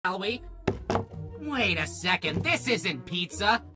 shall we? Wait a second, this isn't pizza.